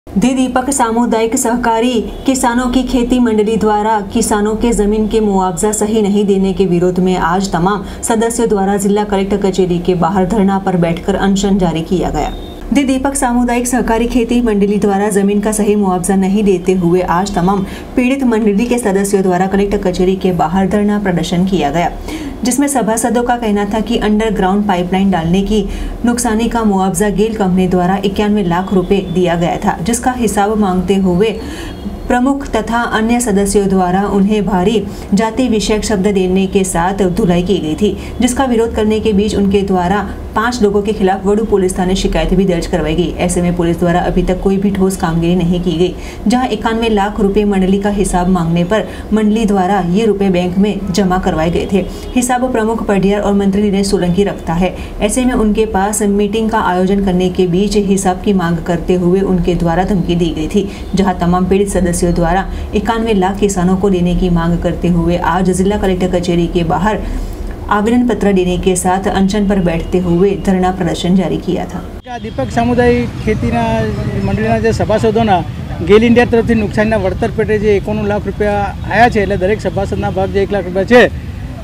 दी दीपक सामुदायिक सहकारी किसानों की खेती मंडली द्वारा किसानों के जमीन के मुआवजा सही नहीं देने के विरोध में आज तमाम सदस्यों द्वारा जिला कलेक्टर कचेरी के बाहर धरना पर बैठकर अनशन जारी किया गया। दी दीपक सामुदायिक सहकारी खेती मंडली द्वारा जमीन का सही मुआवजा नहीं देते हुए आज तमाम पीड़ित मंडली के सदस्यों द्वारा कलेक्टर कचेरी के बाहर धरना प्रदर्शन किया गया, जिसमें सभासदों का कहना था कि अंडरग्राउंड पाइपलाइन डालने की नुकसानी का मुआवजा गेल कंपनी द्वारा 91 लाख रुपए दिया गया था, जिसका हिसाब मांगते हुए प्रमुख तथा अन्य सदस्यों द्वारा उन्हें भारी जाति विषयक शब्द देने के साथ धुलाई की गई थी, जिसका विरोध करने के बीच उनके द्वारा 5 लोगों के खिलाफ वडू पुलिस थाने शिकायत भी दर्ज करवाई गई। ऐसे में पुलिस द्वारा अभी तक कोई भी ठोस कामगिरी नहीं की गई, जहां 91 लाख रुपए मंडली का हिसाब मांगने पर मंडली द्वारा ये रुपए बैंक में जमा करवाए गए थे। हिसाब प्रमुख पडियार और मंत्री दिनेश सोलंकी रखता है। ऐसे में उनके पास मीटिंग का आयोजन करने के बीच हिसाब की मांग करते हुए उनके द्वारा धमकी दी गई थी, जहाँ तमाम पीड़ित सदस्यों द्वारा 91 लाख किसानों को देने की मांग करते हुए आज जिला कलेक्टर कचेरी के बाहर आवेदन पत्र देने के साथ अनशन पर बैठते हुए धरना प्रदर्शन जारी किया था। दीपक सामुदायिक खेती मंडली सभासदों गेल इंडिया तरफ नुकसान वळतर पेटे 91 लाख रुपया आया है, એટલે દરેક સભાસદના ભાગ જે 1 લાખ રૂપિયા છે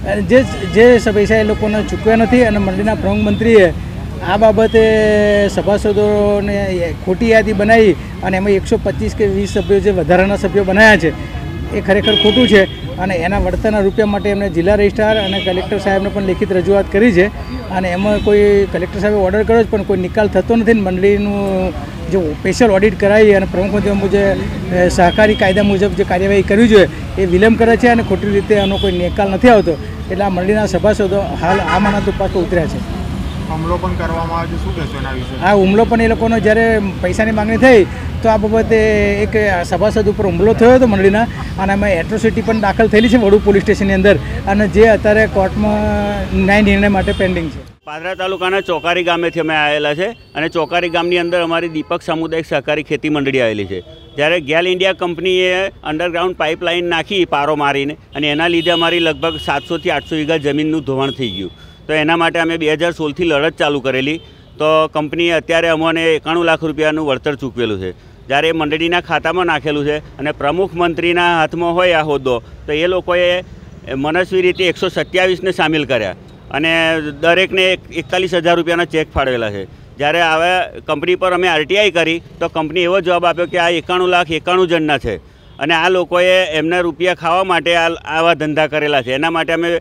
જે પૈસા એ લોકોને ચૂકવ્યા નથી અને મંડળીના પ્રમુખ મંત્રીએ આ બાબતે સભાસદોને ખોટી યાદી બનાવી અને એમાં 125 કે 20 સભ્યો જે વધારાના સભ્યો બનાવ્યા છે એ ખરેખર ખોટું છે અને એના વળતરના રૂપિયા માટે એમણે જિલ્લા રજિસ્ટ્રાર અને કલેક્ટર સાહેબને પણ લેખિત રજૂઆત કરી છે અને એમાં કોઈ કલેક્ટર સાહેબે ઓર્ડર કર્યો છે પણ કોઈ નિકાલ થતો નથી। મંડળીનું जो स्पेशल ऑडिट कराई और प्रमुख मंत्री मुझे सहकारी कायदा मुजब जो कार्यवाही करवी જોઈએ એ વિલંબ કરે છે અને ખોટી રીતે આનો કોઈ નિકાલ નથી આવતો, એટલે આ મંડળીના સભાસદો હાલ આમાંના તપાસ પર ઉતર્યા છે। હુમલો પણ કરવામાં આવ્યો, શું કહેશો એના વિશે? આ હુમલો પણ એ લોકોનો જ્યારે પૈસાની માંગણી થઈ તો આ બાબતે એક સભાસદ ઉપર હુમલો થયો હતો મંડળીના અને એમાં એટ્રોસિટી પણ દાખલ થયેલી છે વડુ પોલીસ સ્ટેશનની અંદર અને જે અત્યારે કોર્ટમાં ન્યાય નિર્ણય માટે પેન્ડિંગ છે। પાદરા તાલુકાના ચોકારી ગામેથી અમે આવેલા છે અને ચોકારી ગામની અંદર અમારી દીપક સામુદાયિક સહકારી ખેતી મંડળી આવેલી છે। જ્યારે ગેલ ઇન્ડિયા કંપનીએ અંડરગ્રાઉન્ડ પાઇપલાઇન નાખી પારો મારીને અને એના લીધે અમારી લગભગ 700 થી 800 વીઘા જમીનનું ધોવાણ થઈ ગયું। તો એના માટે અમે 2016થી લડત ચાલુ કરેલી, તો કંપનીએ અત્યારે અમને 91 લાખ રૂપિયાનું વળતર ચૂકવેલું છે। જ્યારે એ મંડળીના ખાતામાં નાખેલું છે અને પ્રમુખ મંત્રીના હાથમાં હોય આ હોદ્દો, તો એ લોકોએ મનસ્વી રીતે 127ને સામેલ કર્યા અને દરેકને 41,000 રૂપિયાના ચેક ફાળવેલા છે। જ્યારે હવે કંપની પર અમે આરટીઆઈ કરી તો કંપની એવો જવાબ આપ્યો કે આ 91 લાખ 91 જણના છે અને આ લોકોએ એમના રૂપિયા ખાવા માટે આવા ધંધા કરેલા છે। એના માટે અમે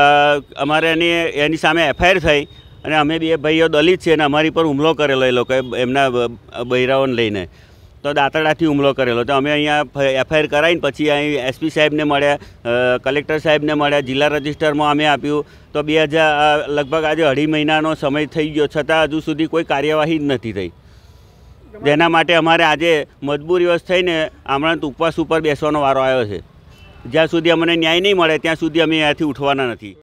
અમારે એની સામે એફઆઈઆર થઈ અને અમે બે ભાઈઓ દલિત છે અને અમારી પર હુમલો કરેલો એ લોકોએ એમના બૈરાઓને લઈને, તો દાંતરડાથી હુમલો કરેલો। તો અમે અહીંયા એફઆઈઆર કરાવીને પછી અહીં એસપી સાહેબને મળ્યા, કલેક્ટર સાહેબને મળ્યા, જિલ્લા રજિસ્ટરમાં અમે આપ્યું, તો લગભગ આજે 2.5 મહિનાનો સમય થઈ ગયો છતાં હજુ સુધી કોઈ કાર્યવાહી જ નથી થઈ, જેના માટે અમારે આજે મજબૂરીવશ થઈને આમરણ ઉપવાસ ઉપર બેસવાનો વારો આવ્યો છે। જ્યાં સુધી અમને ન્યાય નહીં મળે ત્યાં સુધી અમે અહીંયાથી ઉઠવાના નથી।